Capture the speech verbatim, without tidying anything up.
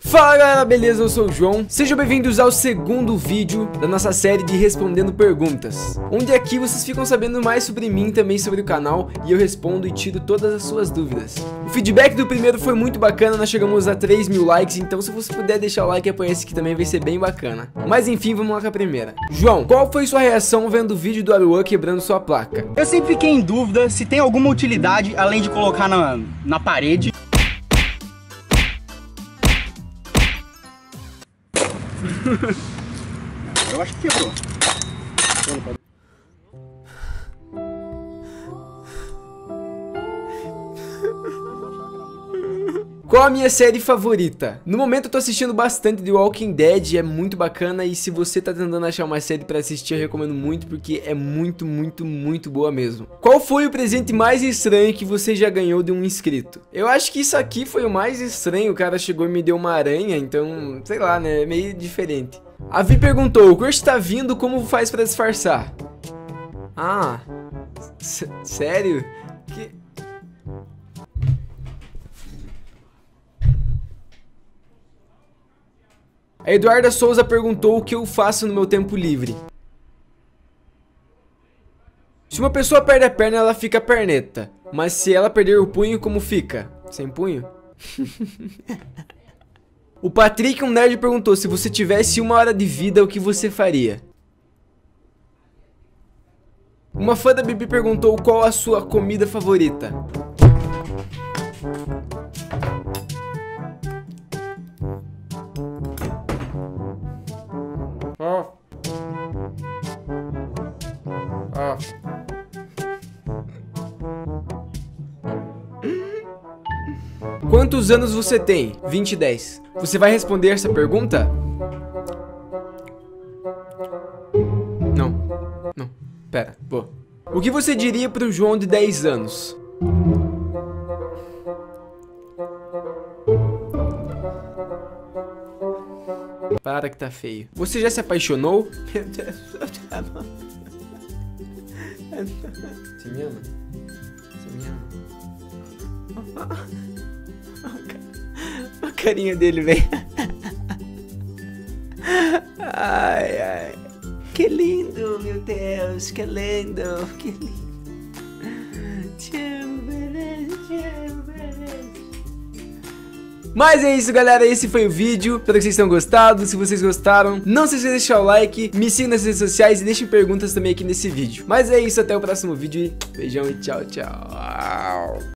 Fala galera, beleza? Eu sou o João. Sejam bem-vindos ao segundo vídeo da nossa série de Respondendo Perguntas, onde aqui vocês ficam sabendo mais sobre mim, também sobre o canal, e eu respondo e tiro todas as suas dúvidas. O feedback do primeiro foi muito bacana, nós chegamos a três mil likes, então se você puder deixar o like e apoiar esse aqui também vai ser bem bacana. Mas enfim, vamos lá com a primeira. João, qual foi sua reação vendo o vídeo do Aruan quebrando sua placa? Eu sempre fiquei em dúvida se tem alguma utilidade além de colocar na, na parede. Eu acho que quebrou. Qual a minha série favorita? No momento eu tô assistindo bastante The Walking Dead, é muito bacana, e se você tá tentando achar uma série pra assistir, eu recomendo muito, porque é muito, muito, muito boa mesmo. Qual foi o presente mais estranho que você já ganhou de um inscrito? Eu acho que isso aqui foi o mais estranho, o cara chegou e me deu uma aranha, então, sei lá, né, é meio diferente. A Vi perguntou, o crush tá vindo, como faz pra disfarçar? Ah, sério? Que... A Eduarda Souza perguntou o que eu faço no meu tempo livre. Se uma pessoa perde a perna, ela fica perneta. Mas se ela perder o punho, como fica? Sem punho? O Patrick, um nerd, perguntou, se você tivesse uma hora de vida, o que você faria? Uma fã da Bibi perguntou qual a sua comida favorita. Oh. Oh. Quantos anos você tem? vinte e dez. Você vai responder essa pergunta? Não. Não. Pera, vou. O que você diria pro João de dez anos? Para que tá feio. Você já se apaixonou? Meu Deus, eu te amo. Você me ama? Você me ama? A carinha dele, velho. Ai, ai. Que lindo, meu Deus. Que lindo. Que lindo. Te amo, beleza. Te amo, beleza. Mas é isso, galera, esse foi o vídeo, espero que vocês tenham gostado. Se vocês gostaram, não se esqueça de deixar o like, me sigam nas redes sociais e deixem perguntas também aqui nesse vídeo. Mas é isso, até o próximo vídeo e beijão e tchau, tchau.